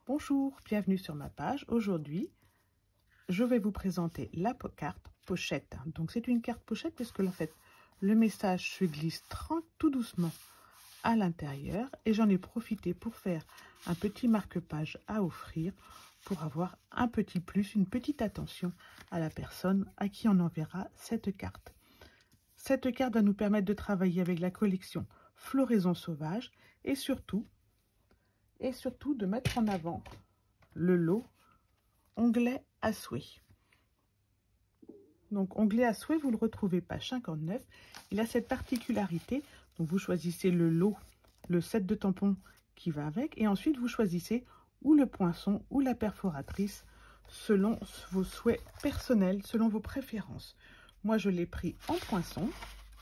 Bonjour, bienvenue sur ma page. Aujourd'hui, je vais vous présenter la carte pochette. Donc c'est une carte pochette parce que en fait, le message se glisse tout doucement à l'intérieur et j'en ai profité pour faire un petit marque-page à offrir pour avoir un petit plus, une petite attention à la personne à qui on enverra cette carte. Cette carte va nous permettre de travailler avec la collection Floraison Sauvage et surtout de mettre en avant le lot onglet à souhait. Donc onglet à souhait, vous le retrouvez page 59. Il a cette particularité, donc vous choisissez le lot, le set de tampons qui va avec, et ensuite vous choisissez ou le poinçon ou la perforatrice selon vos souhaits personnels, selon vos préférences. Moi je l'ai pris en poinçon,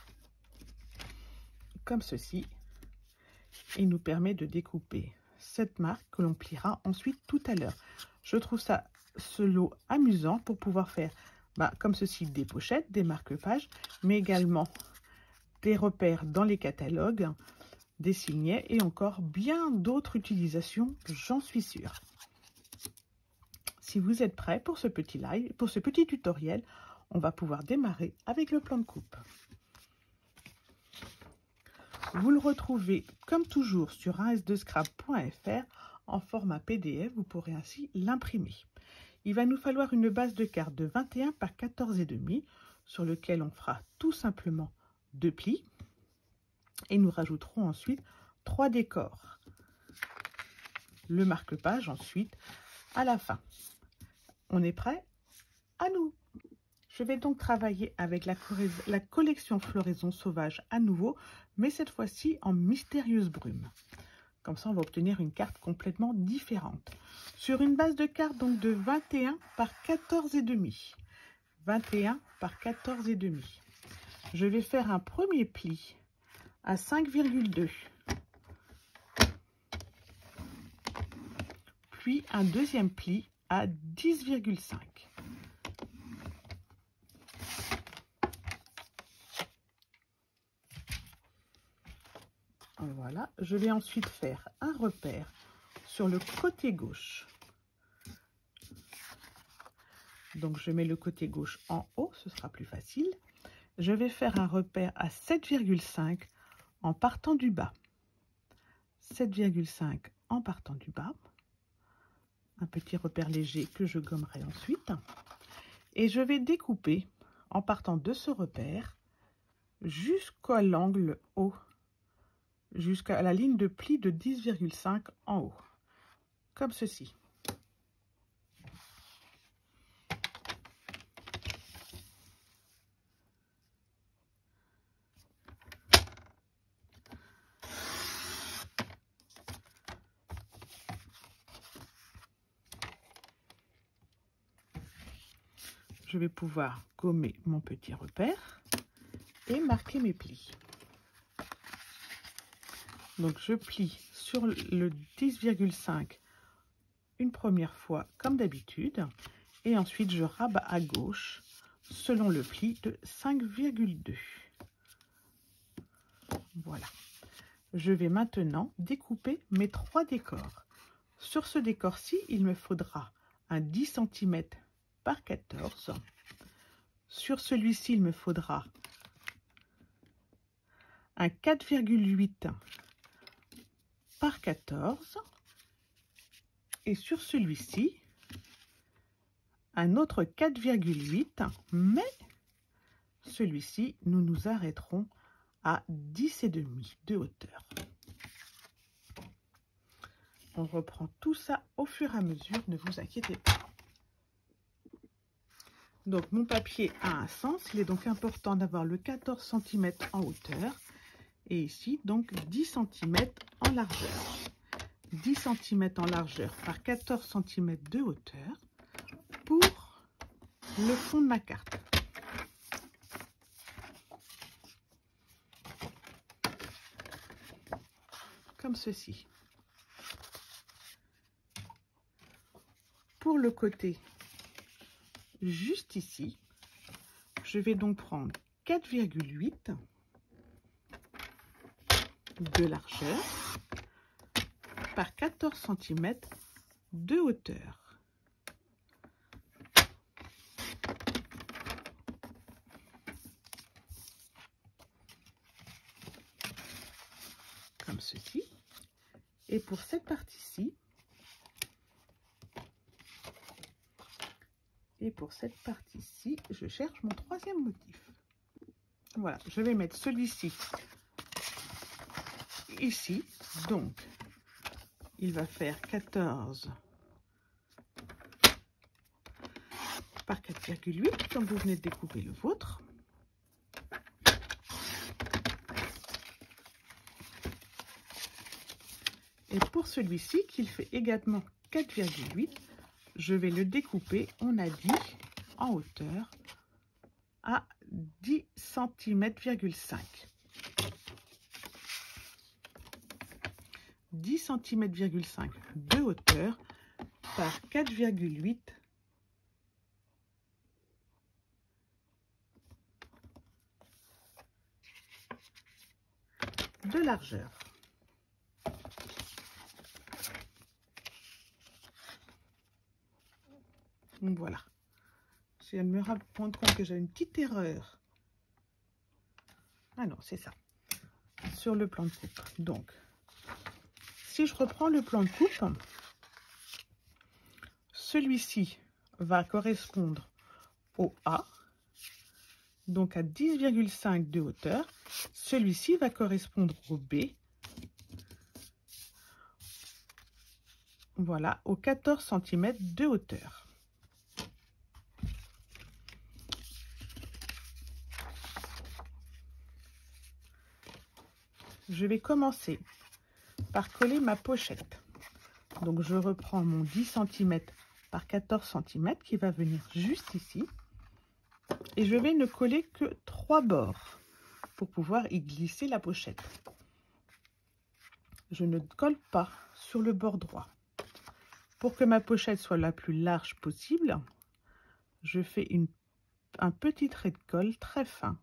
comme ceci, et il nous permet de découper cette marque que l'on pliera ensuite tout à l'heure. Je trouve ce lot amusant pour pouvoir faire comme ceci des pochettes, des marque-pages, mais également des repères dans les catalogues, des signets et encore bien d'autres utilisations, j'en suis sûre. Si vous êtes prêts pour ce petit live, pour ce petit tutoriel, on va pouvoir démarrer avec le plan de coupe. Vous le retrouvez comme toujours sur 1s2scrap.fr en format PDF, vous pourrez ainsi l'imprimer. Il va nous falloir une base de carte de 21 par 14,5 sur lequel on fera tout simplement 2 plis et nous rajouterons ensuite 3 décors. Le marque-page ensuite à la fin. On est prêt? À nous! Je vais donc travailler avec la collection Floraison Sauvage à nouveau, mais cette fois-ci en mystérieuse brume. Comme ça, on va obtenir une carte complètement différente. Sur une base de carte donc de 21 par 14,5. 21 par 14,5. Je vais faire un premier pli à 5,2. Puis un deuxième pli à 10,5. Voilà, je vais ensuite faire un repère sur le côté gauche. Donc je mets le côté gauche en haut, ce sera plus facile. Je vais faire un repère à 7,5 en partant du bas. 7,5 en partant du bas. Un petit repère léger que je gommerai ensuite. Et je vais découper en partant de ce repère jusqu'à l'angle haut, jusqu'à la ligne de pli de 10,5 en haut, comme ceci. Je vais pouvoir gommer mon petit repère et marquer mes plis. Donc je plie sur le 10,5 une première fois comme d'habitude et ensuite je rabats à gauche selon le pli de 5,2. Voilà. Je vais maintenant découper mes 3 décors. Sur ce décor-ci, il me faudra un 10 cm par 14. Sur celui-ci, il me faudra un 4,8 par 14 et sur celui-ci un autre 4,8, mais celui-ci nous nous arrêterons à 10,5 de hauteur. On reprend tout ça au fur et à mesure, ne vous inquiétez pas. Donc mon papier a un sens, il est donc important d'avoir le 14 cm en hauteur et ici donc 10 cm en largeur. 10 cm en largeur par 14 cm de hauteur pour le fond de ma carte. Comme ceci. Pour le côté juste ici, je vais donc prendre 4,8 de largeur par 14 cm de hauteur. Comme ceci. Et pour cette partie-ci, je cherche mon troisième motif. Voilà, je vais mettre celui-ci ici. Donc, il va faire 14 par 4,8, comme vous venez de découper le vôtre. Et pour celui-ci, qu'il fait également 4,8, je vais le découper, on a dit, en hauteur à 10 cm,5. 10 cm,5 de hauteur par 4,8 de largeur. Donc voilà. Je viens de me rendre compte que j'ai une petite erreur. Ah non, c'est ça. Sur le plan de coupe. Donc, si je reprends le plan de coupe, celui-ci va correspondre au A, donc à 10,5 de hauteur. Celui-ci va correspondre au B, voilà, aux 14 cm de hauteur. Je vais commencer par coller ma pochette. Donc je reprends mon 10 cm par 14 cm qui va venir juste ici. Et je vais ne coller que 3 bords pour pouvoir y glisser la pochette. Je ne colle pas sur le bord droit. Pour que ma pochette soit la plus large possible, je fais un petit trait de colle très fin.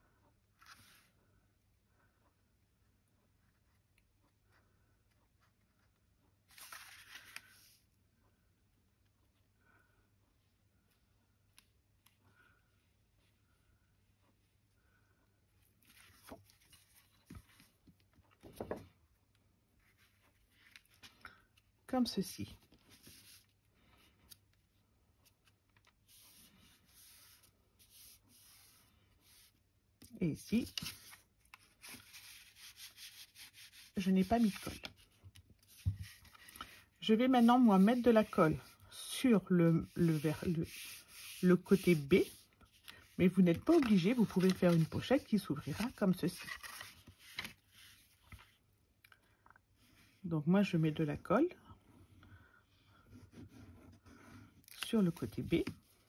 Comme ceci. Et ici, je n'ai pas mis de colle. Je vais maintenant, moi, mettre de la colle sur le côté B, mais vous n'êtes pas obligé, vous pouvez faire une pochette qui s'ouvrira comme ceci. Donc moi, je mets de la colle sur le côté B.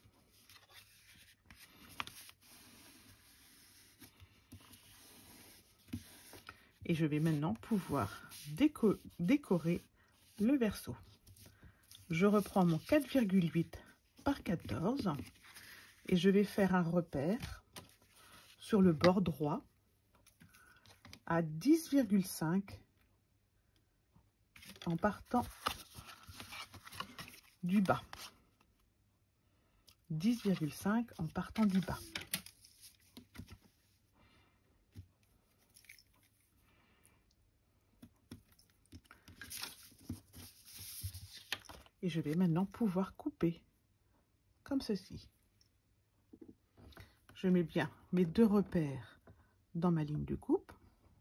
Et je vais maintenant pouvoir décorer le verso. Je reprends mon 4,8 par 14 et je vais faire un repère sur le bord droit à 10,5 en partant du bas. 10,5 en partant du bas. Et je vais maintenant pouvoir couper comme ceci. Je mets bien mes 2 repères dans ma ligne de coupe.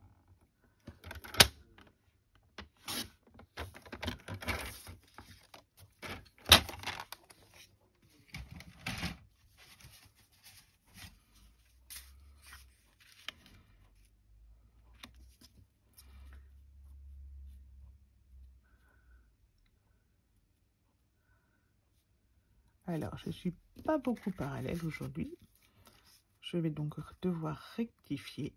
Alors, je ne suis pas beaucoup parallèle aujourd'hui. Je vais donc devoir rectifier.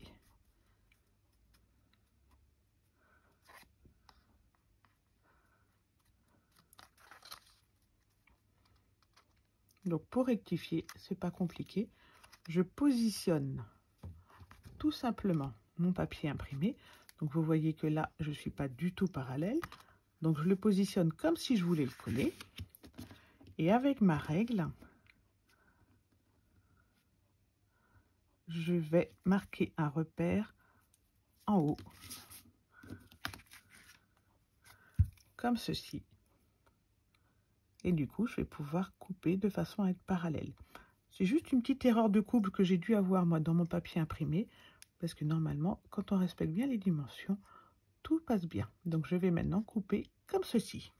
Donc, pour rectifier, c'est pas compliqué. Je positionne tout simplement mon papier imprimé. Donc, vous voyez que là, je ne suis pas du tout parallèle. Donc je le positionne comme si je voulais le coller. Et avec ma règle, je vais marquer un repère en haut, comme ceci. Et du coup, je vais pouvoir couper de façon à être parallèle. C'est juste une petite erreur de coupe que j'ai dû avoir moi dans mon papier imprimé, parce que normalement, quand on respecte bien les dimensions, tout passe bien. Donc je vais maintenant couper comme ceci.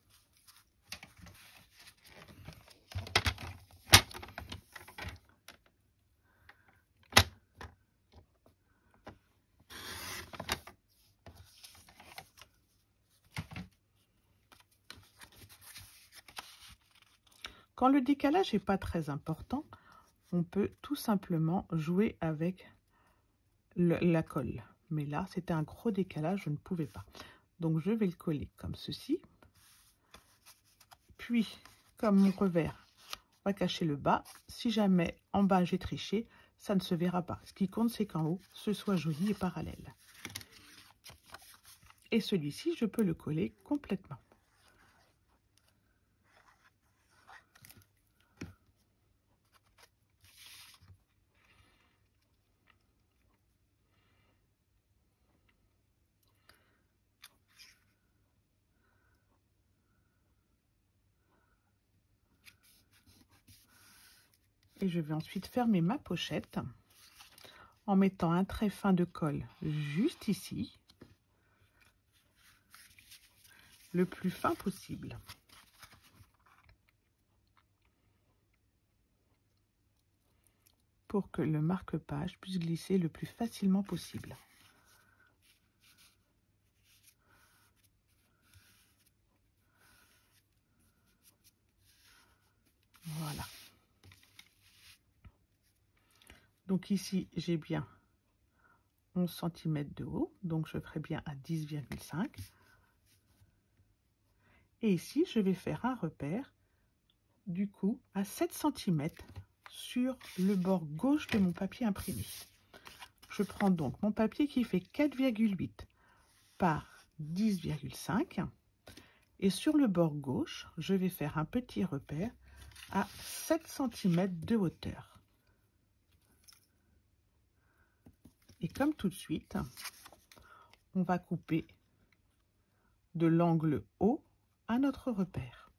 Quand le décalage n'est pas très important, on peut tout simplement jouer avec la colle. Mais là, c'était un gros décalage, je ne pouvais pas. Donc je vais le coller comme ceci. Puis, comme mon revers va cacher le bas, si jamais en bas j'ai triché, ça ne se verra pas. Ce qui compte, c'est qu'en haut, ce soit joli et parallèle. Et celui-ci, je peux le coller complètement. Et je vais ensuite fermer ma pochette en mettant un trait fin de colle juste ici, le plus fin possible. Pour que le marque-page puisse glisser le plus facilement possible. Voilà. Donc ici, j'ai bien 11 cm de haut, donc je ferai bien à 10,5. Et ici, je vais faire un repère, du coup, à 7 cm sur le bord gauche de mon papier imprimé. Je prends donc mon papier qui fait 4,8 par 10,5. Et sur le bord gauche, je vais faire un petit repère à 7 cm de hauteur. Et comme tout de suite, on va couper de l'angle haut à notre repère.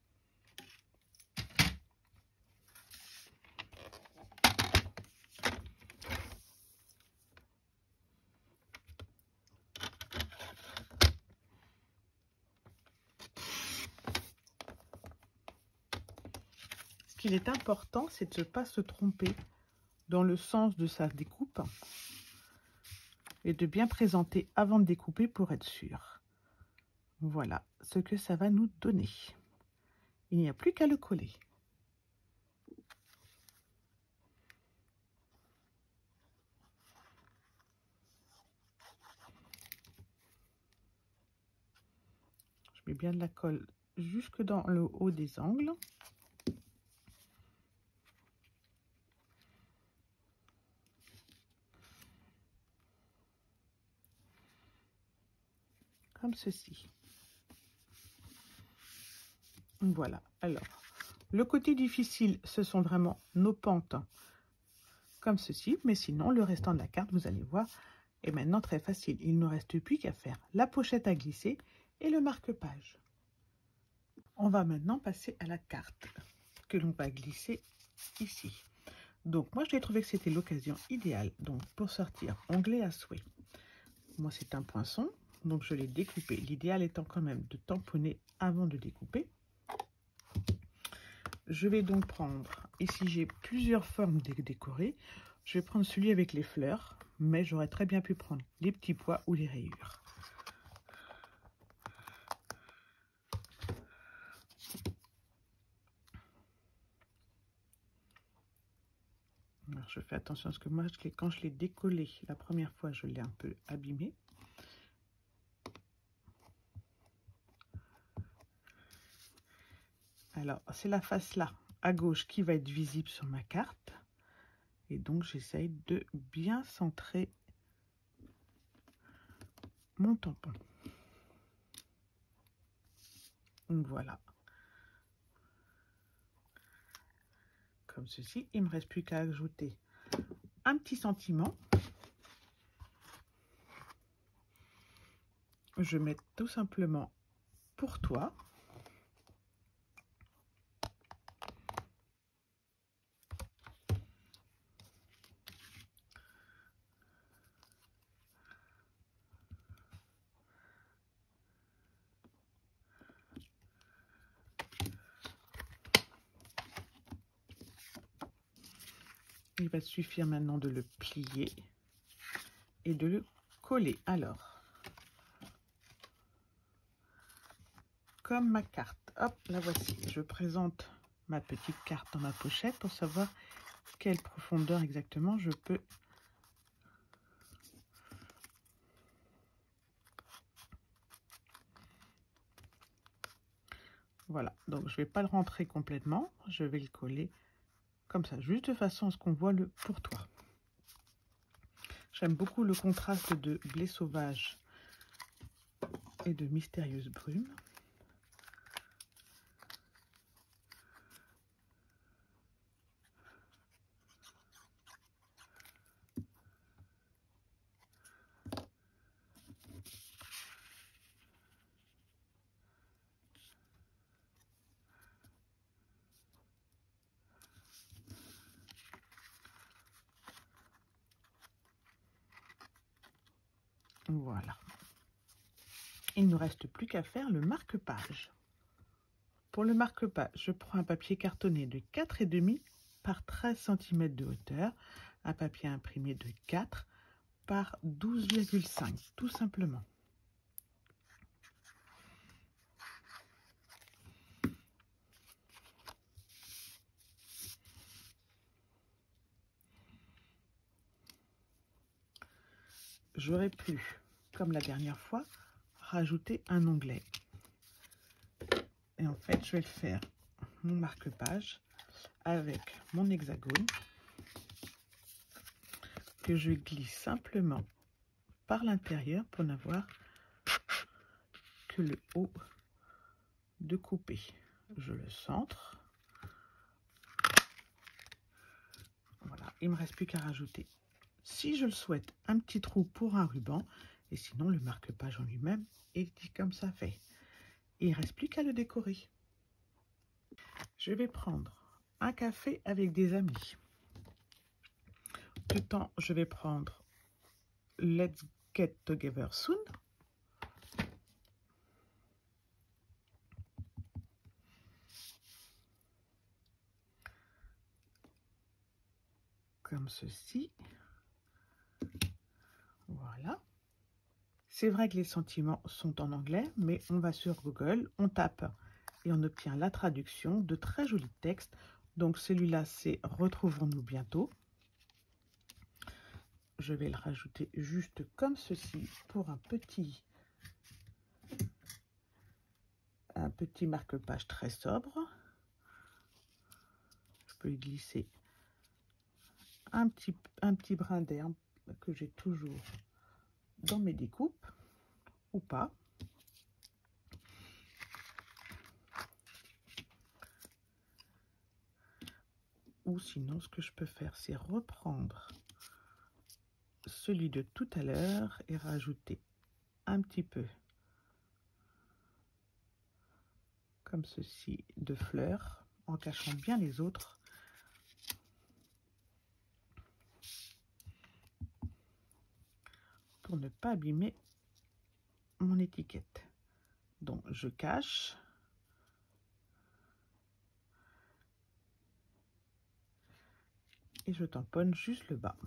Ce qu'il est important, c'est de ne pas se tromper dans le sens de sa découpe et de bien présenter avant de découper pour être sûr. Voilà ce que ça va nous donner. Il n'y a plus qu'à le coller. Je mets bien de la colle jusque dans le haut des angles. Comme ceci. Voilà. Alors, le côté difficile, ce sont vraiment nos pentes comme ceci. Mais sinon, le restant de la carte, vous allez voir, est maintenant très facile. Il ne reste plus qu'à faire la pochette à glisser et le marque-page. On va maintenant passer à la carte que l'on va glisser ici. Donc, moi, j'ai trouvé que c'était l'occasion idéale donc pour sortir onglet à souhait. Moi, c'est un poinçon, donc je l'ai découpé. L'idéal étant quand même de tamponner avant de découper. Je vais donc prendre, ici j'ai plusieurs formes décorées. Je vais prendre celui avec les fleurs, mais j'aurais très bien pu prendre les petits pois ou les rayures. Alors, je fais attention à ce que moi, quand je l'ai décollé la première fois, je l'ai un peu abîmé. Alors, c'est la face là, à gauche, qui va être visible sur ma carte. Et donc, j'essaye de bien centrer mon tampon. Voilà. Comme ceci. Il ne me reste plus qu'à ajouter un petit sentiment. Je mets tout simplement pour toi. Il va suffire maintenant de le plier et de le coller. Alors, comme ma carte, hop, la voici. Je présente ma petite carte dans ma pochette pour savoir quelle profondeur exactement je peux. Voilà, donc je ne vais pas le rentrer complètement, je vais le coller comme ça, juste de façon à ce qu'on voit le pour toi. J'aime beaucoup le contraste de blé sauvage et de mystérieuse brume. Voilà. Il ne nous reste plus qu'à faire le marque-page. Pour le marque-page, je prends un papier cartonné de 4,5 par 13 cm de hauteur, un papier imprimé de 4 par 12,5, tout simplement. J'aurais pu, comme la dernière fois, rajouter un onglet. Et en fait, je vais le faire, mon marque-page, avec mon hexagone, que je glisse simplement par l'intérieur pour n'avoir que le haut de couper. Je le centre. Voilà, il ne me reste plus qu'à rajouter, si je le souhaite, un petit trou pour un ruban. Et sinon, le marque-page en lui-même est dit comme ça fait. Il ne reste plus qu'à le décorer. Je vais prendre un café avec des amis. Du temps, je vais prendre Let's Get Together Soon. Comme ceci. Voilà. C'est vrai que les sentiments sont en anglais, mais on va sur Google, on tape et on obtient la traduction de très jolis textes. Donc celui-là, c'est « Retrouvons-nous bientôt ». Je vais le rajouter juste comme ceci pour un petit marque-page très sobre. Je peux y glisser un petit brin d'herbe que j'ai toujours dans mes découpes ou pas. Ou sinon, ce que je peux faire, c'est reprendre celui de tout à l'heure et rajouter un petit peu comme ceci de fleurs en cachant bien les autres. Pour ne pas abîmer mon étiquette. Donc je cache. Et je tamponne juste le bas.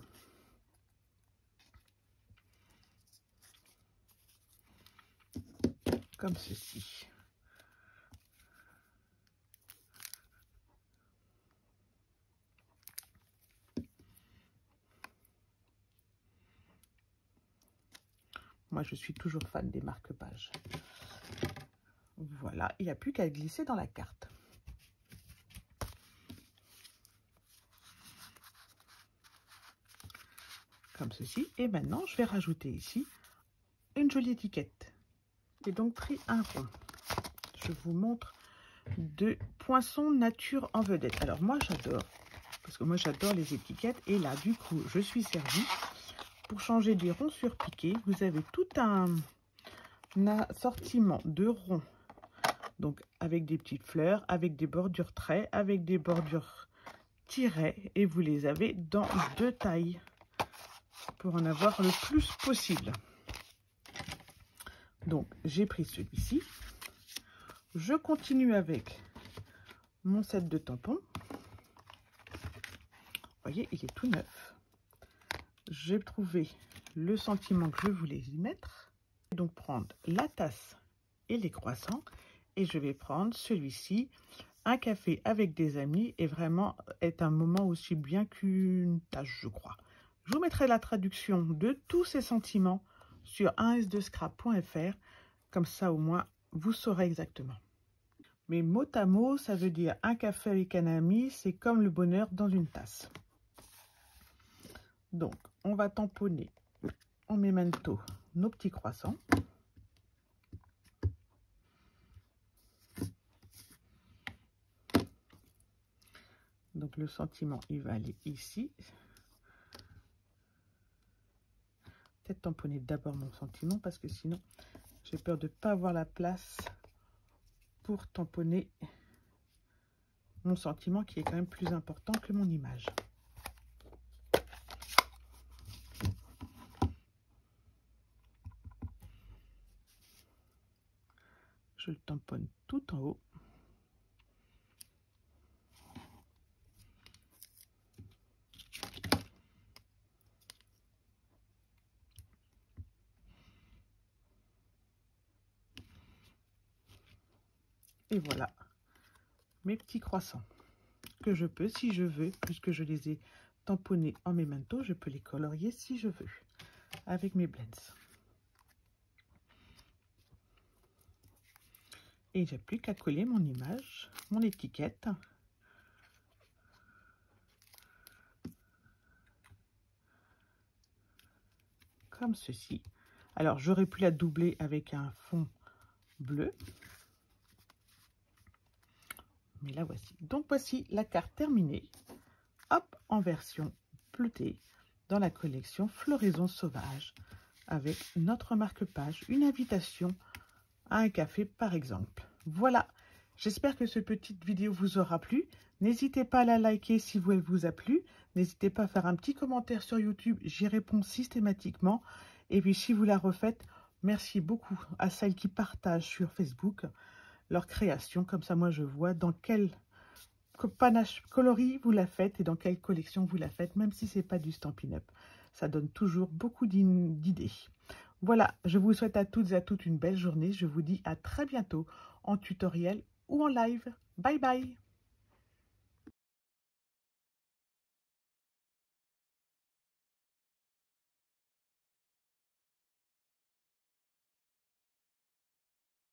Comme ceci. Moi, je suis toujours fan des marque-pages. Voilà, il n'y a plus qu'à glisser dans la carte. Comme ceci. Et maintenant, je vais rajouter ici une jolie étiquette. J'ai donc pris un rond. je vous montre de Poinçon Nature en vedette. Alors moi j'adore, parce que moi j'adore les étiquettes. Et là du coup je suis servie. Pour changer des ronds sur piqué, vous avez tout un assortiment de ronds. Donc avec des petites fleurs, avec des bordures traits, avec des bordures tirées. Et vous les avez dans 2 tailles pour en avoir le plus possible. Donc j'ai pris celui-ci. Je continue avec mon set de tampons. Vous voyez, il est tout neuf. J'ai trouvé le sentiment que je voulais y mettre. Donc prendre la tasse et les croissants. Et je vais prendre celui-ci, un café avec des amis. Et vraiment est un moment aussi bien qu'une tâche, je crois. Je vous mettrai la traduction de tous ces sentiments sur 1s2scrap.fr. Comme ça, au moins, vous saurez exactement. Mais mot à mot, ça veut dire un café avec un ami, c'est comme le bonheur dans une tasse. Donc, on va tamponner en memento nos petits croissants. Donc, le sentiment, il va aller ici. Peut-être tamponner d'abord mon sentiment parce que sinon, j'ai peur de ne pas avoir la place pour tamponner mon sentiment qui est quand même plus important que mon image. Je le tamponne tout en haut. Et voilà mes petits croissants que je peux, si je veux, puisque je les ai tamponnés en memento, je peux les colorier si je veux avec mes blends. Et j'ai plus qu'à coller mon image, mon étiquette. Comme ceci. Alors j'aurais pu la doubler avec un fond bleu. Mais la voici. Donc voici la carte terminée. Hop, en version bleutée dans la collection Floraison Sauvage avec notre marque-page, une invitation à un café par exemple. Voilà, j'espère que cette petite vidéo vous aura plu. N'hésitez pas à la liker si elle vous a plu. N'hésitez pas à faire un petit commentaire sur YouTube, j'y réponds systématiquement. Et puis si vous la refaites, merci beaucoup à celles qui partagent sur Facebook leur création. Comme ça, moi, je vois dans quel panache coloris vous la faites et dans quelle collection vous la faites, même si c'est pas du Stampin' Up. Ça donne toujours beaucoup d'idées. Voilà, je vous souhaite à toutes et à toutes une belle journée. Je vous dis à très bientôt en tutoriel ou en live. Bye bye!